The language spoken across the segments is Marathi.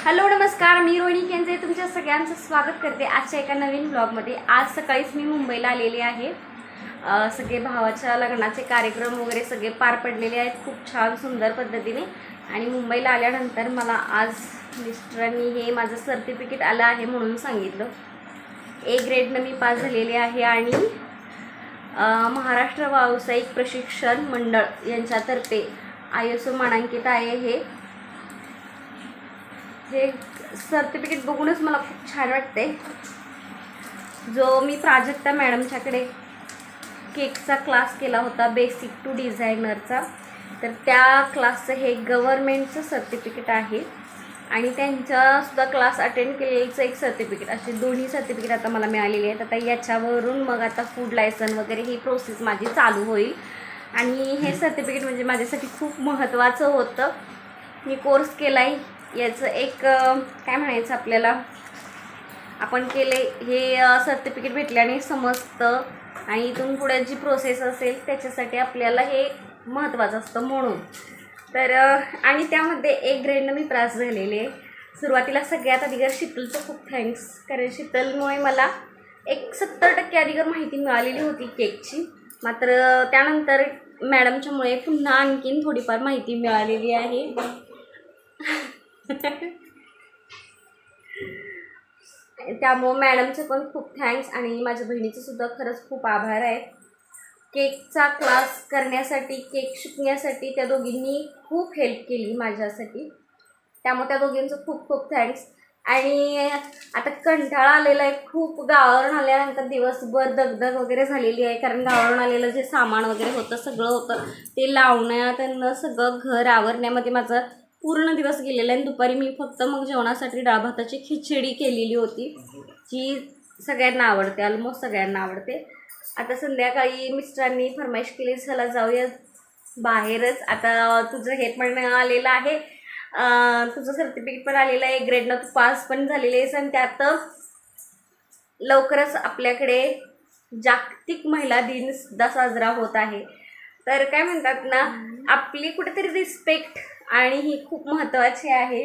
हॅलो नमस्कार, मी रोहिणी केंद्रे तुमच्या सगळ्यांचं स्वागत करते आजच्या एका नवीन ब्लॉगमध्ये। आज सकाळीच मी मुंबईला आलेली आहे। सगळे भावाच्या लग्नाचे कार्यक्रम वगैरे सगळे पार पडलेले आहेत खूप छान सुंदर पद्धतीने। आणि मुंबईला आल्यानंतर मला आज मिस्टरांनी हे माझं सर्टिफिकेट आलं आहे म्हणून सांगितलं। ए ग्रेडनं मी पास झालेले आहे आणि महाराष्ट्र व्यावसायिक प्रशिक्षण मंडळ यांच्यातर्फे ISO मानांकित आहे। हे सर्टिफिकेट बघूनच मला खूप छान वाटते। जो मी प्राजक्ता मॅडमच्याकडे केकचा क्लास केला होता बेसिक टू डिझायनरचा, तर त्या क्लासचं हे गव्हर्नमेंटचं सर्टिफिकेट आहे आणि त्यांचासुद्धा क्लास अटेंड केलेलं एक सर्टिफिकेट, असे दोन्ही सर्टिफिकेट आता मला मिळालेले आहेत। आता याच्यावरून मग आता फूड लायसन वगैरे ही प्रोसेस माझी चालू होईल आणि हे सर्टिफिकेट म्हणजे माझ्यासाठी खूप महत्त्वाचं होतं। मी कोर्स केला आहे, याचं एक काय म्हणायचं आपल्याला, आपण केले हे सर्टिफिकेट भेटल्याने समजतं आणि इथून पुढे जी प्रोसेस असेल त्याच्यासाठी आपल्याला हे महत्त्वाचं असतं म्हणून। तर आणि त्यामध्ये A ग्रेडनं मी पास झालेले आहे। सुरुवातीला सगळ्यात अधिकार शीतलचं खूप थँक्स, कारण शीतलमुळे मला एक 70% अधिकार माहिती मिळालेली होती केकची, मात्र त्यानंतर मॅडमच्यामुळे पुन्हा आणखीन थोडीफार माहिती मिळालेली आहे। त्यामुळे मॅडमचं पण खूप थँक्स आणि माझ्या बहिणीचं सुद्धा खरंच खूप आभार आहे। केकचा क्लास करण्यासाठी, केक शिकण्यासाठी त्या दोघींनी खूप हेल्प केली माझ्यासाठी, त्यामुळे त्या दोघींचं खूप खूप थँक्स। आणि आता कंटाळा आलेला आहे खूप, गावावरून आल्यानंतर दिवसभर दगदग वगैरे झालेली आहे, कारण गावावरून आलेलं जे सामान वगैरे होतं सगळं होतं ते लावण्यात सगळं घर आवरण्यामध्ये माझा पूर्ण दिवस गेलेला आहे। दुपारी मी फक्त मग जेवणासाठी डाळ भाताची खिचडी केलेली होती, जी सगळ्यांना आवडते, ऑलमोस्ट सगळ्यांना आवडते। आता संध्याकाळी मिस्टरांनी फरमाईश केली, चला जाऊया बाहेरच, आता तुझं हे पण आलेलं आहे, तुझं सर्टिफिकेट पण आलेलं आहे, ग्रेडनं तू पास पण झालेले आहेस आणि त्यात लवकरच आपल्याकडे जागतिक महिला दिन सुद्धा साजरा होत आहे। तर काय म्हणतात ना, आपली कुठेतरी रिस्पेक्ट आणि ही खूप महत्त्वाची आहे।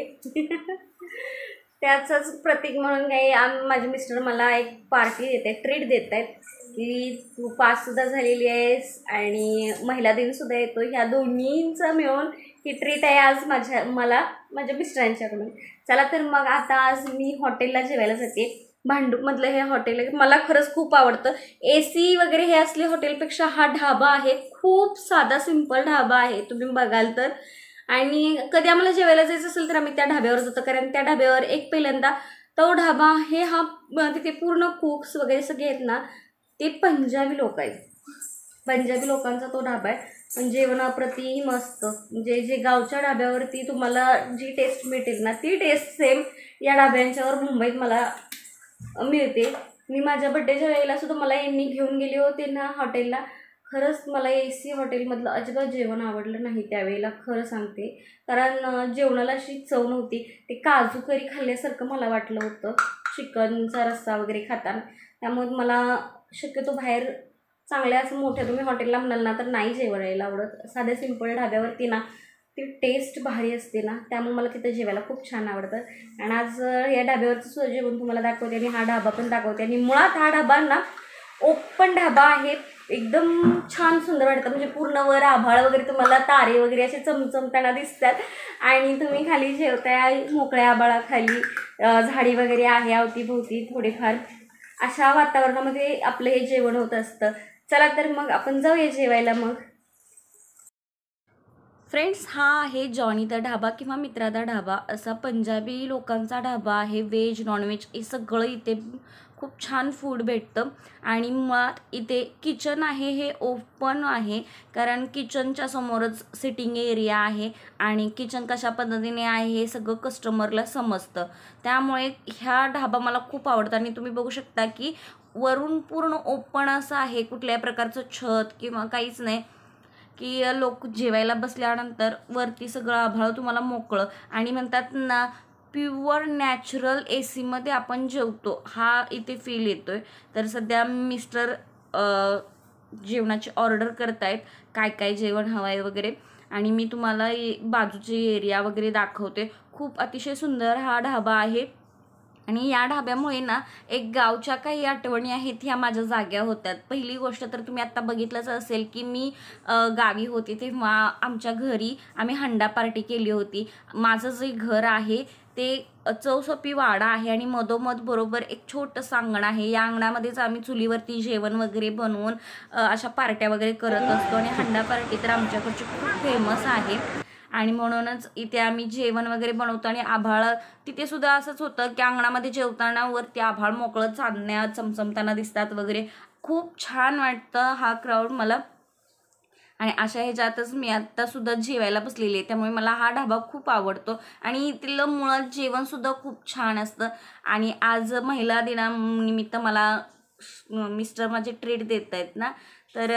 त्याचंच प्रतीक म्हणून काही माझे मिस्टर मला एक पार्टी देत आहेत, ट्रीट देत आहेत की तू पाससुद्धा झालेली आहेस आणि महिला दिनसुद्धा येतो, ह्या दोन्हींचं मिळून ही ट्रीट आहे आज मला माझ्या मिस्टरांच्याकडून। चला तर मग आता आज मी हॉटेलला जेवायला जाते। भांडूपमधलं हे हॉटेल आहे, मला खरंच खूप आवडतं। AC वगैरे हे असले हॉटेलपेक्षा हा ढाबा आहे, खूप साधा सिंपल ढाबा आहे तुम्ही बघाल तर। आणि कधी आम्हाला जेवायला जायचं असेल तर आम्ही त्या ढाब्यावर जातो, कारण त्या ढाब्यावर एक पहिल्यांदा तो ढाबा आहे हा तिथे पूर्ण कुक्स वगैरे सगळे आहेत ना, ते पंजाबी लोक आहेत, पंजाबी लोकांचा तो ढाबा आहे। पण जेवण अप्रतिम मस्त, म्हणजे जे गावच्या ढाब्यावरती तुम्हाला जी टेस्ट मिळते ना ती टेस्ट सेम या ढाब्यांच्यावर मुंबईत मला मिळते। मी माझ्या बड्डेच्या वेळेला सुद्धा मला यांनी घेऊन गेले होते ना हॉटेलला, खरंच मला AC हॉटेलमधलं अजिबात जेवण आवडलं नाही त्यावेळेला, खरं सांगते, कारण जेवणाला अशी चव नव्हती, ते काजू करी खाल्ल्यासारखं मला वाटलं होतं चिकनचा रस्सा वगैरे खाताना। त्यामुळे मला शक्यतो बाहेर चांगल्या असं मोठ्या तुम्ही हॉटेलला म्हणाल ना तर नाही जेवण यायला आवडत, साध्या सिंपल ढाब्यावरती ना ती टेस्ट भारी असते ना, त्यामुळे मला तिथं जेवायला खूप छान आवडतं। आणि आज या ढाब्यावरचं सुद्धा जेवण तुम्हाला दाखवते आणि हा ढाबा पण दाखवते। आणि मुळात हा ढाबा ना ओपन ढाबा आहे, एकदम छान सुंदर वाटतं, म्हणजे पूर्ण वर आभाळ वगैरे तुम्हाला तारे वगैरे असे चमचमताना दिसतात आणि तुम्ही खाली जेवताय मोकळ्या आभाळाखाली, झाडी वगैरे आहे अवतीभोवती थोडेफार, अशा वातावरणामध्ये आपलं हे जेवण होत असतं। चला तर मग आपण जाऊया जेवायला मग। फ्रेंड्स, हा आहे जॉनी द ढाबा किंवा मित्रा द ढाबा, असा पंजाबी लोकांचा ढाबा आहे। व्हेज नॉनव्हेज हे सगळं इथे खूप छान फूड भेटतं आणि मुळात इथे किचन आहे हे ओपन आहे, कारण किचनच्या समोरच सिटिंग एरिया आहे आणि किचन कशा पद्धतीने आहे हे सगळं कस्टमरला समजतं, त्यामुळे ह्या ढाबा मला खूप आवडतं। आणि तुम्ही बघू शकता की वरून पूर्ण ओपन असं आहे, कुठल्याही प्रकारचं छत किंवा काहीच नाही, की लोक जेवायला बसल्यानंतर वरती सगळं आभाळ तुम्हाला मोकळं आणि म्हणतात ना प्युअर नॅचरल AC मध्ये आपण जेवतो, हा इथे फील येतोय। तर सध्या मिस्टर जेवणाची ऑर्डर करतायत, काय काय जेवण हवं आहे वगैरे, आणि मी तुम्हाला बाजूची एरिया वगैरे दाखवते. खूप अतिशय सुंदर हा ढाबा आहे आणि या ढाब्यामुळे ना एक गावच्या काही आठवणी आहेत ह्या माझ्या जाग्या होत्यात. पहिली गोष्ट तर तुम्ही आत्ता बघितलंच असेल की मी गावी होते तेव्हा आमच्या घरी आम्ही हंडा पार्टी केली होती. माझं जे घर आहे ते चौसोपी वाडा आहे आणि मधोमध बरोबर एक छोटंसं अंगण आहे. या अंगणामध्येच आम्ही चुलीवरती जेवण वगैरे बनवून अशा पार्ट्या वगैरे करत असतो आणि हंडा पार्टी तर आमच्याकडची खूप फेमस आहे. आणि म्हणूनच इथे आम्ही जेवण वगैरे बनवतो आणि आभाळ तिथे सुद्धा असंच होतं की अंगणामध्ये जेवताना वरती आभाळ मोकळं चांदण्या चमचमताना दिसतात वगैरे. खूप छान वाटतं हा क्राऊड मला. आणि अशा ह्याच्यातच मी आत्तासुद्धा जेवायला बसलेली आहे, त्यामुळे मला हा ढाबा खूप आवडतो आणि इथलं मुळात जेवणसुद्धा खूप छान असतं. आणि आज महिला दिनानिमित्त मला मिस्टर माझे ट्रीट देत आहेत ना, तर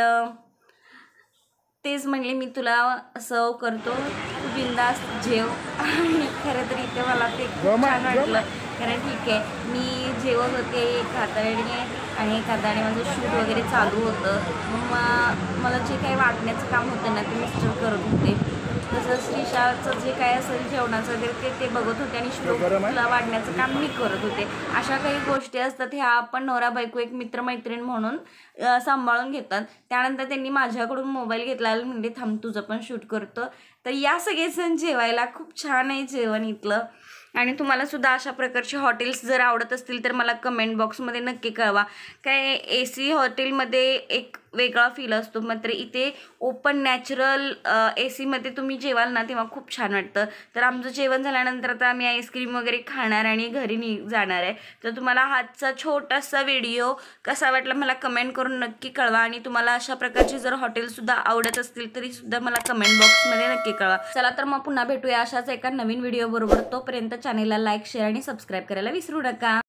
तेच म्हणले मी तुला सर्व करतो, तू बिंदास जेव. आणि खरं तर इथे मला ते खूप छान वाटलं, कारण ठीक आहे मी जेवत होते एक हाताने आणि एक हाताने माझं शूट वगैरे चालू होतं. मग मला जे काही वाटण्याचं काम होतं ना ते मिस्टर करत होते. तसं श्रीशाचं जे काय असेल जेवणाचं वगैरे ते बघत होते आणि श्लोकला वाढण्याचं काम मी करत होते. अशा काही गोष्टी असतात ह्या आपण नवरा बायको एक मित्रमैत्रीण म्हणून सांभाळून घेतात. त्यानंतर त्यांनी माझ्याकडून मोबाईल घेतला, म्हणजे थांब तुझं पण शूट करतो. तर या सगळेजण जेवायला खूप छान आहे जेवण इथलं. आणि तुम्हाला सुद्धा अशा प्रकारचे हॉटेल्स जर आवडत असतील तर मला कमेंट बॉक्समध्ये नक्की कळवा. काय AC हॉटेलमध्ये एक वेगळा फील असतो, मात्र इथे ओपन नॅचरल ACमध्ये तुम्ही जेवाल ना तेव्हा खूप छान वाटतं. तर आमचं जेवण झाल्यानंतर आता आम्ही आईस्क्रीम वगैरे खाणार आणि घरी जाणार आहे. तर तुम्हाला हाचा छोटासा व्हिडिओ कसा वाटला मला कमेंट करून नक्की कळवा. आणि तुम्हाला अशा प्रकारचे जर हॉटेलसुद्धा आवडत असतील तरीसुद्धा मला कमेंट बॉक्समध्ये नक्की कळवा. चला तर मग पुन्हा भेटूया अशाच एका नवीन व्हिडिओ बरोबर. तोपर्यंत चॅनेलला लाईक शेअर आणि सबस्क्राईब करायला विसरू नका.